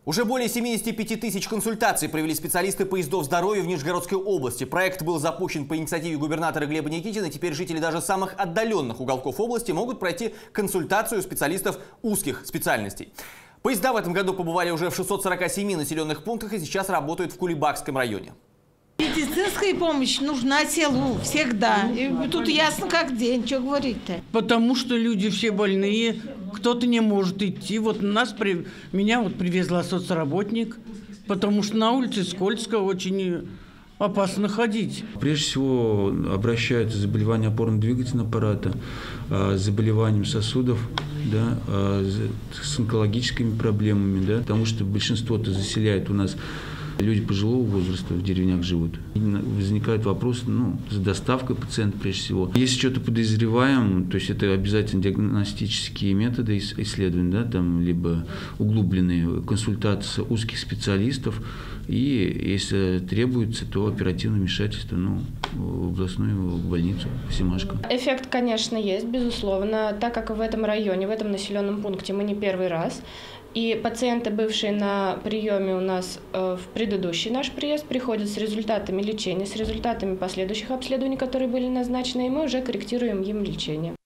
Уже более 75 тысяч консультаций провели специалисты поездов здоровья в Нижегородской области. Проект был запущен по инициативе губернатора Глеба Никитина. Теперь жители даже самых отдаленных уголков области могут пройти консультацию специалистов узких специальностей. Поезда в этом году побывали уже в 647 населенных пунктах и сейчас работают в Кулебакском районе. Медицинская помощь нужна селу всегда. И тут ясно как день, что говорить-то. Потому что люди все больные, кто-то не может идти. Вот меня привезла соцработник, потому что на улице скользко, очень опасно ходить. Прежде всего обращаются заболевания опорно-двигательного аппарата, с заболеванием сосудов, да, с онкологическими проблемами, да, потому что большинство-то заселяет у нас люди пожилого возраста, в деревнях живут. И возникает вопрос, с доставкой пациента прежде всего. Если что-то подозреваем, то есть это обязательно диагностические методы исследований, да, там, либо углубленные консультации узких специалистов. И если требуется, то оперативное вмешательство в областную больницу Семашко. Эффект, конечно, есть, безусловно, так как в этом районе, в этом населенном пункте мы не первый раз. И пациенты, бывшие на приеме у нас в предыдущий наш приезд, приходят с результатами лечения, с результатами последующих обследований, которые были назначены, и мы уже корректируем им лечение.